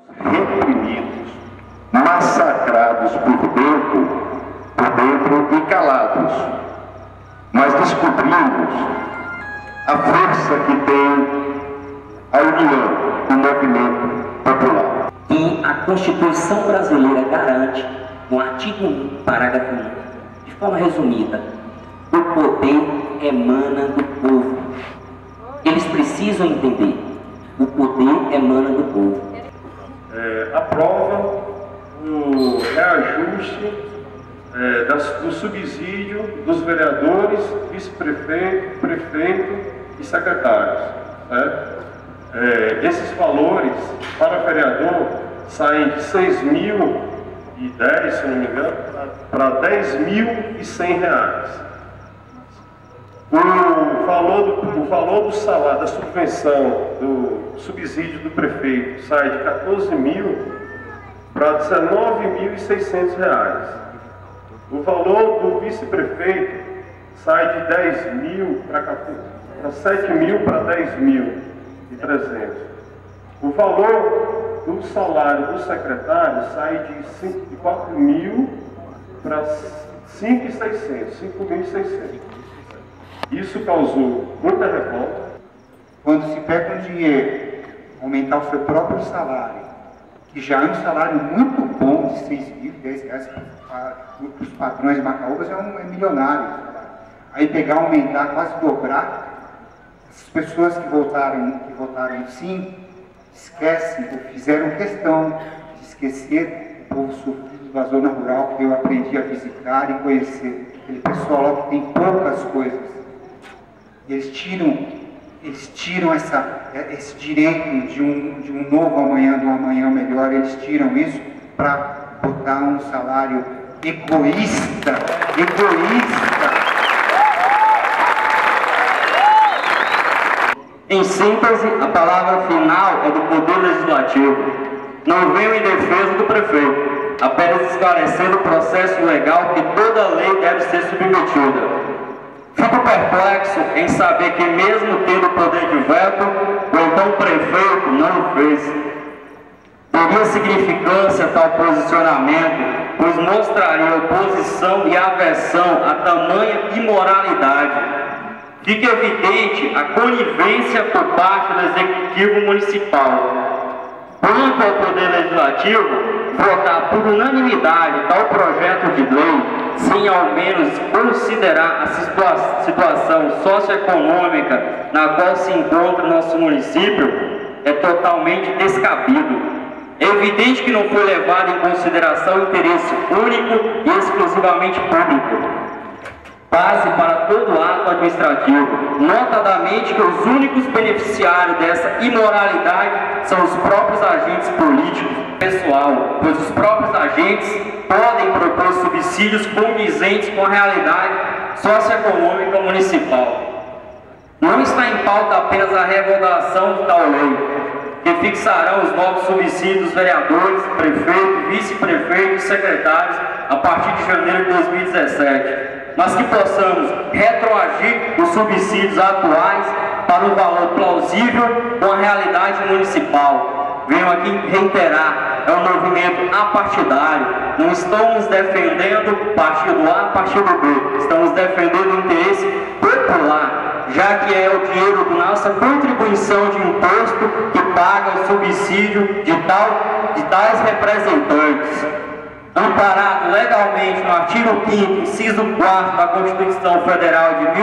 reprimidos, massacrados por dentro e calados. Mas descobrimos a força que tem a união, o movimento popular. E a Constituição brasileira garante, no artigo 1, parágrafo 1, de forma resumida, o poder emana do povo. Eles precisam entender, o poder emana do povo. Aprova o reajuste do subsídio dos vereadores, vice-prefeito, prefeito e secretários. Esses valores para vereador saem de 6.010, se não me engano, para R$10.100. O valor do salário, da subvenção, do subsídio do prefeito sai de 14.000 para R$19.600. O valor do vice-prefeito sai de 10.000 para 7.000 para 10.300. O valor do salário do secretário sai de 4.000 para 5.600. Isso causou muita revolta. Quando se pega um dinheiro, aumentar o seu próprio salário, que já é um salário muito bom de R$6.010 para os patrões de Macaúbas, é milionário. Aí pegar, aumentar, quase dobrar, as pessoas que votaram sim, esquecem, ou fizeram questão de esquecer o povo sofrido da zona rural, que eu aprendi a visitar e conhecer. Aquele pessoal lá que tem poucas coisas. Eles tiram esse direito de um novo amanhã, de um amanhã melhor, eles tiram isso para botar um salário egoísta. Em síntese, a palavra final é do Poder Legislativo. Não venho em defesa do prefeito, apenas esclarecendo o processo legal que toda lei deve ser submetida. Fico perplexo em saber que, mesmo tendo poder de veto, o então prefeito não o fez. Teria significância tal posicionamento, pois mostraria oposição e aversão a tamanha imoralidade. Fica evidente a conivência por parte do Executivo Municipal. Quanto ao Poder Legislativo, votar por unanimidade tal projeto de lei, sem ao menos considerar a situação socioeconômica na qual se encontra nosso município, é totalmente descabido. É evidente que não foi levado em consideração o interesse único e exclusivamente público, base para todo ato administrativo, notadamente que os únicos beneficiários dessa imoralidade são os próprios agentes políticos, pessoal, pois os próprios agentes podem propor subsídios condizentes com a realidade socioeconômica municipal. Não está em pauta apenas a revogação de tal lei, que fixarão os novos subsídios dos vereadores, prefeitos, vice-prefeitos e secretários a partir de janeiro de 2017. Mas que possamos retroagir os subsídios atuais para um valor plausível com a realidade municipal. Venho aqui reiterar, é um movimento apartidário, não estamos defendendo partido A, partido B, estamos defendendo o interesse popular, já que é o dinheiro da nossa contribuição de imposto que paga o subsídio de tais representantes. Amparado legalmente no artigo 5º, inciso 4º da Constituição Federal de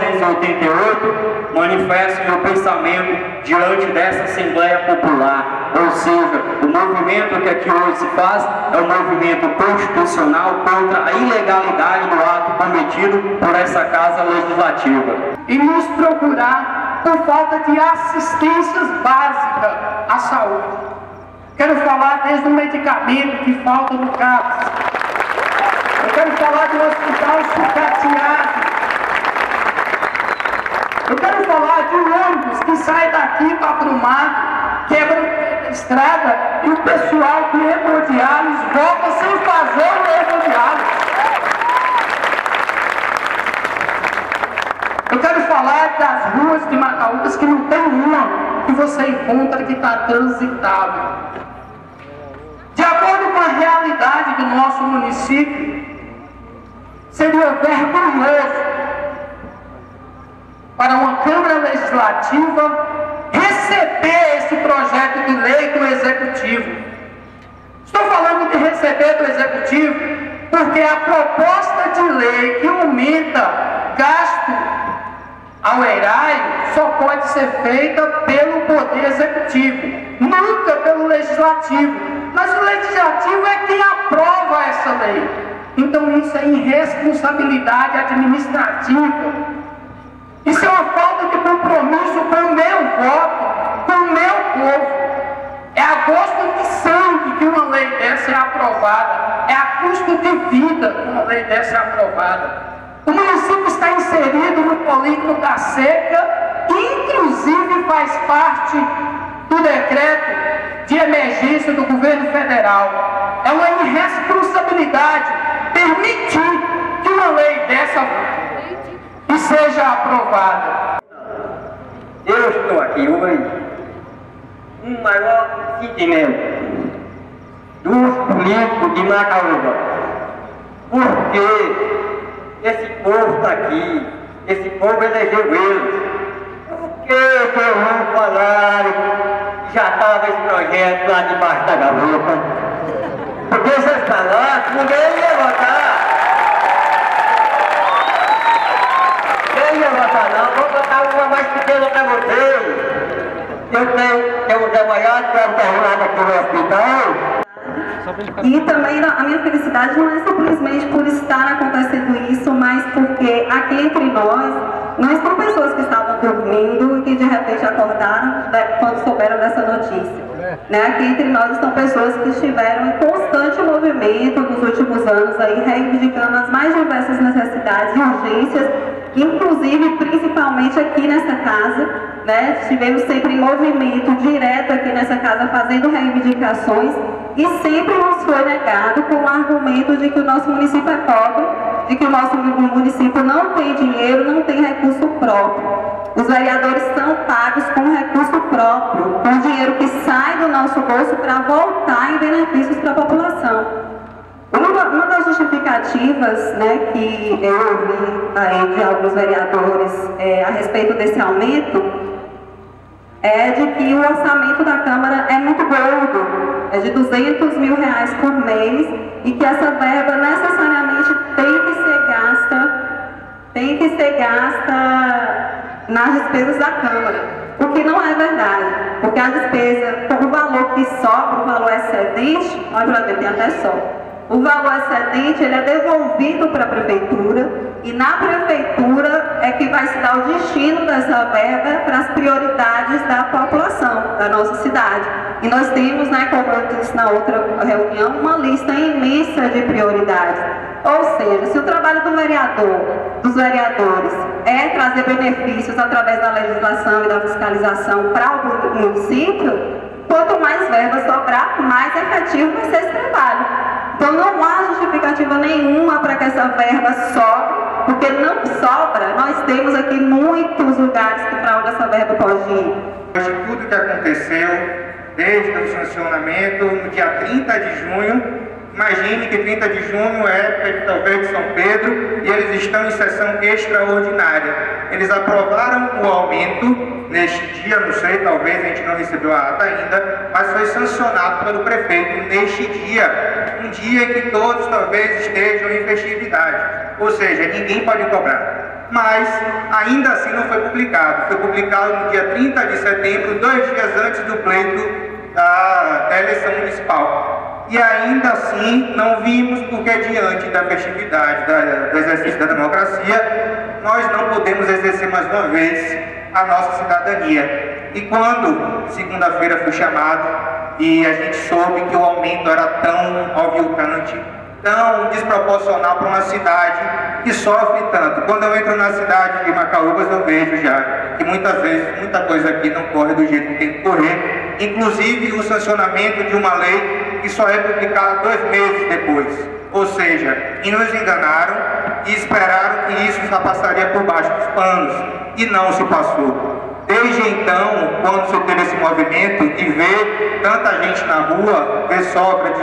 1988, manifesto meu pensamento diante dessa Assembleia Popular. Ou seja, o movimento que aqui hoje se faz é um movimento constitucional contra a ilegalidade do ato cometido por essa Casa Legislativa. E nos procurar por falta de assistências básicas à saúde. Quero falar desde o medicamento que falta no CAPS. Eu quero falar de um hospital sucateado. Eu quero falar de um ônibus que sai daqui para Brumado, quebra a estrada e o pessoal que hemodiálise volta sem fazer o hemodiálise. Eu quero falar das ruas de Macaúbas que não tem uma que você encontra que está transitável. do nosso município, seria vergonhoso para uma Câmara Legislativa receber esse projeto de lei do Executivo. Estou falando de receber do Executivo porque a proposta de lei que aumenta gasto ao erário só pode ser feita pelo Poder Executivo, nunca pelo Legislativo. Mas o Legislativo é quem aprova essa lei. Então isso é irresponsabilidade administrativa. Isso é uma falta de compromisso com o meu voto, com o meu povo. É a gosto de sangue que uma lei dessa é aprovada. É a custo de vida que uma lei dessa é aprovada. O município está inserido no polígono da seca, que inclusive faz parte do decreto de emergência do governo federal. É uma irresponsabilidade permitir que uma lei dessa seja aprovada. Eu estou aqui hoje um maior sentimento dos políticos de Macaúba, porque esse povo está aqui, esse povo elegeu eles. Por que eu não falaram que já estava esse projeto lá debaixo da gaveta? Porque se eles falassem, ninguém ia votar. Ninguém ia votar não, vou botar uma mais pequena para vocês. Eu tenho um trabalhado para terminar aqui no hospital. E também a minha felicidade não é simplesmente por estar acontecendo isso, mas porque aqui entre nós são pessoas que estavam dormindo e que de repente acordaram quando souberam dessa notícia. Aqui entre nós estão pessoas que estiveram em constante movimento nos últimos anos, aí, reivindicando as mais diversas necessidades e urgências, inclusive, principalmente aqui nessa casa, estivemos sempre em movimento direto aqui nessa casa, fazendo reivindicações, e sempre nos foi negado com o argumento de que o nosso município é pobre, de que o nosso município não tem dinheiro, não tem recurso próprio. Os vereadores são pagos com recurso próprio, com dinheiro que sai do nosso bolso para voltar em benefícios para a população. Uma das justificativas que eu ouvi aí de alguns vereadores a respeito desse aumento é de que o orçamento da Câmara é muito gordo, é de R$200 mil por mês, e que essa verba necessariamente tem que ser gasta nas despesas da Câmara, o que não é verdade, porque a despesa, o valor que sobra, o valor excedente, olha para ver, tem até sobra. O valor excedente ele é devolvido para a Prefeitura, e na Prefeitura é que vai se dar o destino dessa verba para as prioridades da população, da nossa cidade. E nós temos, como eu disse na outra reunião, uma lista imensa de prioridades. Ou seja, se o trabalho dos vereadores é trazer benefícios através da legislação e da fiscalização para o município, quanto mais verba sobrar, mais efetivo vai ser esse trabalho. Então não há justificativa nenhuma para que essa verba sobre, porque não sobra. Nós temos aqui muitos lugares para onde essa verba pode ir. Hoje tudo que aconteceu, desde o sancionamento, no dia 30 de junho, imagine que 30 de junho é época de talvez de São Pedro e eles estão em sessão extraordinária. Eles aprovaram o aumento neste dia, não sei, talvez a gente não recebeu a ata ainda, mas foi sancionado pelo prefeito neste dia, um dia em que todos talvez estejam em festividade, ou seja, ninguém pode cobrar. Mas ainda assim não foi publicado. Foi publicado no dia 30 de setembro, 2 dias antes do pleito da eleição municipal. E ainda assim não vimos, porque diante da festividade do exercício da democracia, nós não podemos exercer mais uma vez a nossa cidadania. E quando segunda-feira fui chamado e a gente soube que o aumento era tão aviltante, tão desproporcional para uma cidade que sofre tanto. Quando eu entro na cidade de Macaúbas, eu vejo já que muitas vezes muita coisa aqui não corre do jeito que tem que correr, inclusive o sancionamento de uma lei que só é publicada 2 meses depois. Ou seja, e nos enganaram e esperaram que isso já passaria por baixo dos panos, e não se passou. Desde então, quando se teve esse movimento e ver tanta gente na rua, ver Sócrates,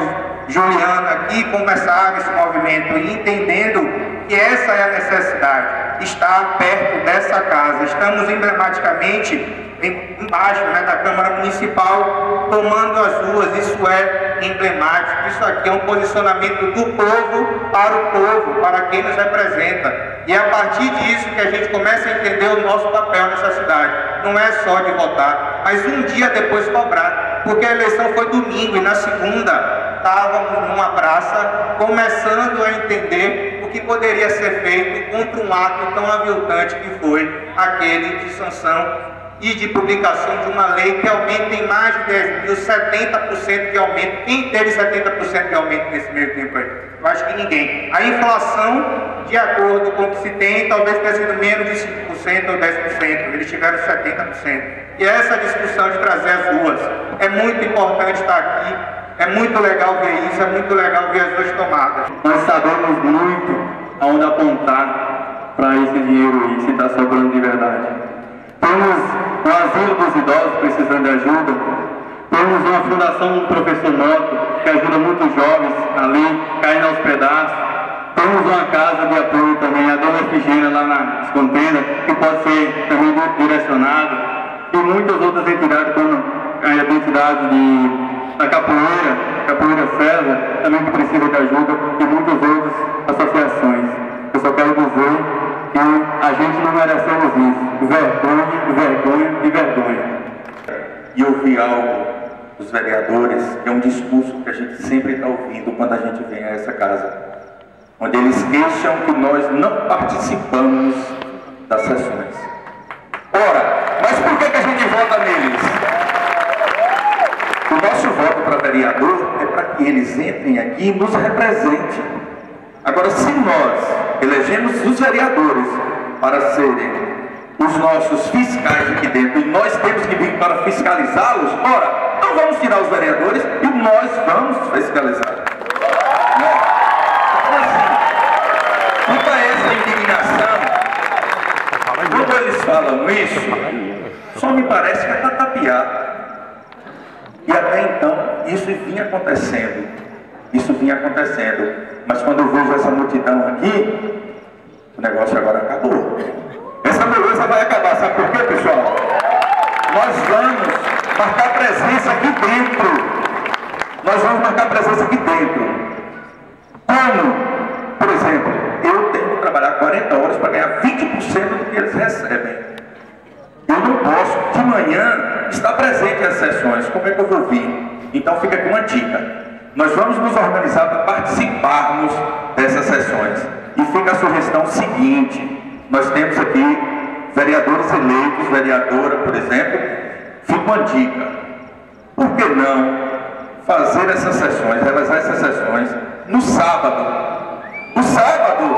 Juliana aqui começaram esse movimento e entendendo que essa é a necessidade, estar perto dessa casa. Estamos emblematicamente embaixo, né, da Câmara Municipal, tomando as ruas. Isso é emblemático, isso aqui é um posicionamento do povo para o povo, para quem nos representa. E é a partir disso que a gente começa a entender o nosso papel nessa cidade. Não é só de votar, mas um dia depois cobrar, porque a eleição foi domingo e na segunda estávamos numa praça começando a entender o que poderia ser feito contra um ato tão aviltante que foi aquele de sanção e de publicação de uma lei que aumenta em mais de 10 mil, 70% de aumento. Quem teve 70% de aumento nesse meio tempo aí? Eu acho que ninguém. A inflação, de acordo com o que se tem, talvez tenha sido menos de 5% ou 10%. Eles tiveram 70%. E essa discussão de trazer as ruas é muito importante estar aqui. É muito legal ver isso, é muito legal ver as duas tomadas. Nós sabemos muito aonde apontar para esse dinheiro aí, se está sobrando de verdade. Temos um asilo dos idosos precisando de ajuda. Temos uma fundação do professor Moto, que ajuda muitos jovens ali, caindo aos pedaços. Temos uma casa de apoio também, a Dona Efigênia lá nas contendas, que pode ser também direcionada. E muitas outras entidades, como a entidade da Capoeira César, também que precisa de ajuda, e muitas outras associações. Eu só quero dizer que a gente não merecemos isso. Vergonha, vergonha e vergonha. E ouvir algo dos vereadores, que é um discurso que a gente sempre está ouvindo quando a gente vem a essa casa, onde eles queixam que nós não participamos das sessões. Ora, mas por que a gente vota neles? O nosso voto para vereador é para que eles entrem aqui e nos representem. Agora, se nós elegemos os vereadores para serem os nossos fiscais aqui dentro e nós temos que vir para fiscalizá-los, ora, então vamos tirar os vereadores e nós vamos fiscalizar. Então, assim, quanto a essa indignação, quando eles falam isso, só me parece que é para tapear. E até então, isso vinha acontecendo. Mas quando eu vejo essa multidão aqui, o negócio agora acabou. Essa beleza vai acabar, sabe por quê, pessoal? Nós vamos marcar presença aqui dentro. Como? Por exemplo, eu tenho que trabalhar 40 horas para ganhar 20% do que eles recebem. Eu não posso, de manhã, estar presente às sessões. Como é que eu vou vir? Então fica aqui uma dica. Nós vamos nos organizar para participarmos dessas sessões. E fica a sugestão seguinte: nós temos aqui vereadores eleitos, vereadora, por exemplo. Fica uma dica: por que não fazer essas sessões, realizar essas sessões no sábado? O sábado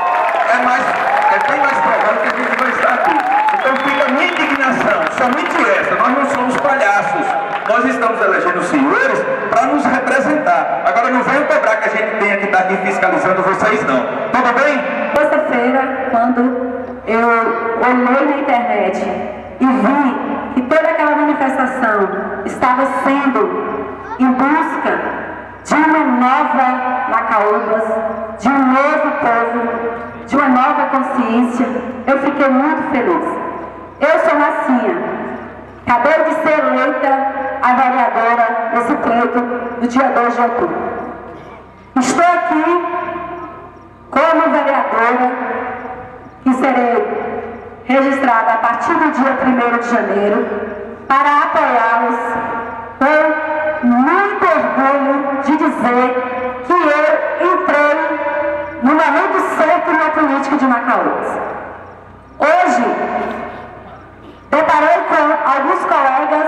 é bem mais provável que a gente vai estar aqui. Então fica a minha indignação, somente essa. Nós não somos palhaços. Nós estamos elegendo os senhores para nos representar. Agora não venham cobrar que a gente tenha que estar aqui fiscalizando vocês, não. Tudo bem? Terça-feira, quando eu olhei na internet e vi que toda aquela manifestação estava sendo em busca de uma nova Macaúbas, de um novo povo, de uma nova consciência, eu fiquei muito feliz. Eu sou Massinha, acabei de ser eleita a vereadora nesse pleito do dia 2 de outubro. Estou aqui como vereadora e serei registrada a partir do dia 1º de janeiro para apoiá-los com muito orgulho de dizer que eu entrei no momento certo na política de Macaúbas. Hoje, deparei com alguns colegas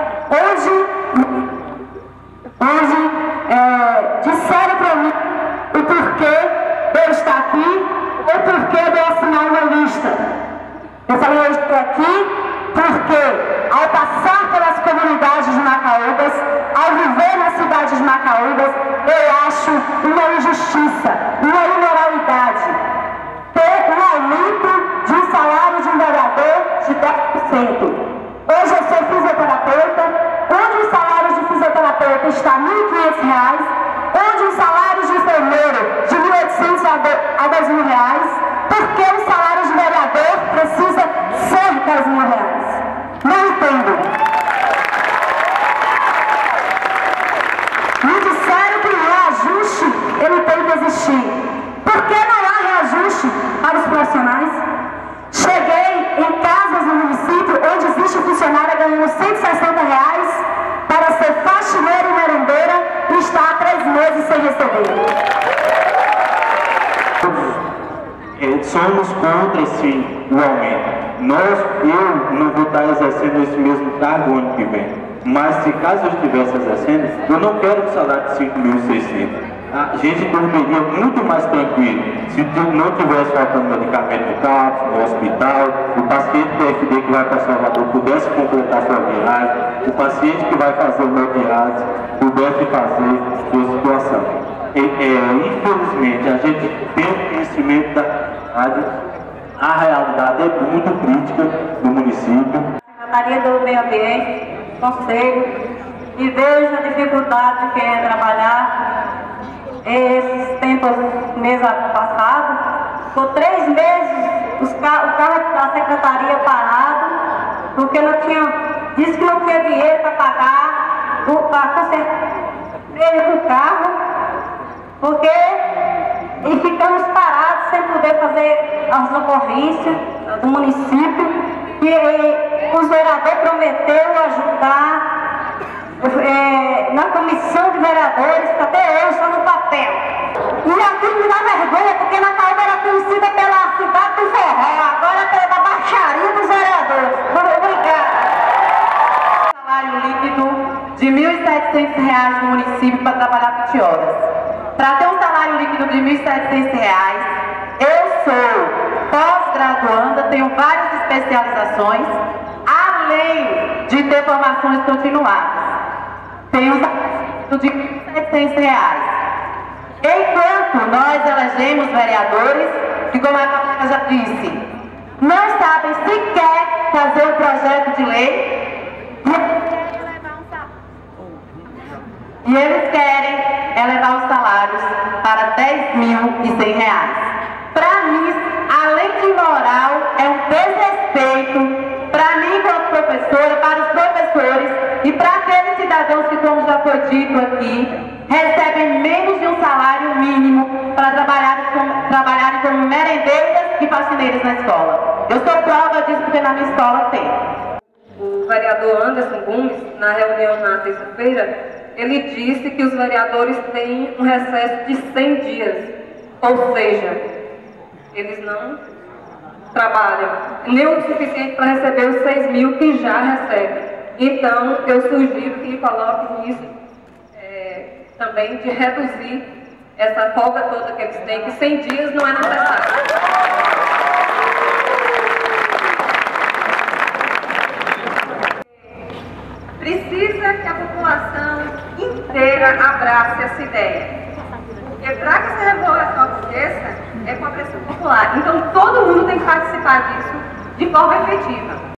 disseram para mim o porquê de eu estar aqui, o porquê de eu assinar uma lista. Eu falei, eu estou aqui porque, ao passar pelas comunidades de Macaúbas, ao viver na cidade de Macaúbas, eu acho uma injustiça, uma imoralidade ter um aumento de um salário de um vereador de 10%. Hoje eu sou fisioterapeuta, onde o salário de fisioterapeuta está R$ 1.500, a R$10.000, por que o salário de vereador precisa ser R$10.000? Não entendo. Me disseram que o reajuste ele tem que existir. Por que não há reajuste para os profissionais? Cheguei em casas no município onde existe funcionária ganhando R$160 para ser faxineira e merendeira e está há 3 meses sem receber. Somos contra, sim, o aumento. Eu não vou estar exercendo esse mesmo cargo o ano que vem. Mas se caso eu estivesse exercendo, eu não quero um salário de 5.600. A gente dormiria muito mais tranquilo se não tivesse faltando medicamento no CAPS, no hospital, o paciente PFD que vai para Salvador pudesse completar sua viagem, o paciente que vai fazer uma diálise pudesse fazer sua situação. Infelizmente, a gente tem o conhecimento da realidade, a realidade é muito crítica do município. Secretaria do Meio Ambiente, Conselho, e vejo a dificuldade de quem é trabalhar. Esses tempos, mês passado, por 3 meses o carro da secretaria parado, porque disse que não tinha dinheiro para pagar, para consertar o carro, e ficamos parados sem poder fazer as ocorrências do município, e o vereador prometeu ajudar na comissão de vereadores, até hoje está no papel. E aquilo me dá vergonha, porque Nacaúba era conhecida pela cidade do forró, agora pela baixaria dos vereadores. Obrigada. Salário líquido de R$1.700 no município para trabalhar 20 horas. Para ter um salário líquido de R$1.700, eu sou pós-graduanda, tenho várias especializações, além de ter formações continuadas. Tenho um salário de R$1.700. Enquanto nós elegemos vereadores, que como a colega já disse, não sabem sequer fazer um projeto de lei, e eles querem elevar os salários para R$10.100. Para mim, além de imoral, é um desrespeito para mim como professora, para os professores e para aqueles cidadãos que, como já foi dito aqui, recebem menos de um salário mínimo para trabalharem como merendeiras e faxineiras na escola. Eu sou prova disso porque na minha escola tem. O vereador Anderson Gomes, na reunião na terça-feira, ele disse que os vereadores têm um recesso de 100 dias, ou seja, eles não trabalham nem o suficiente para receber os 6.000 que já recebem. Então, eu sugiro que coloquem isso também de reduzir essa folga toda que eles têm, que 100 dias não é necessário. Precisa que a população inteira abrace essa ideia. Porque para que essa revolução aconteça, é com a pressão popular. Então todo mundo tem que participar disso de forma efetiva.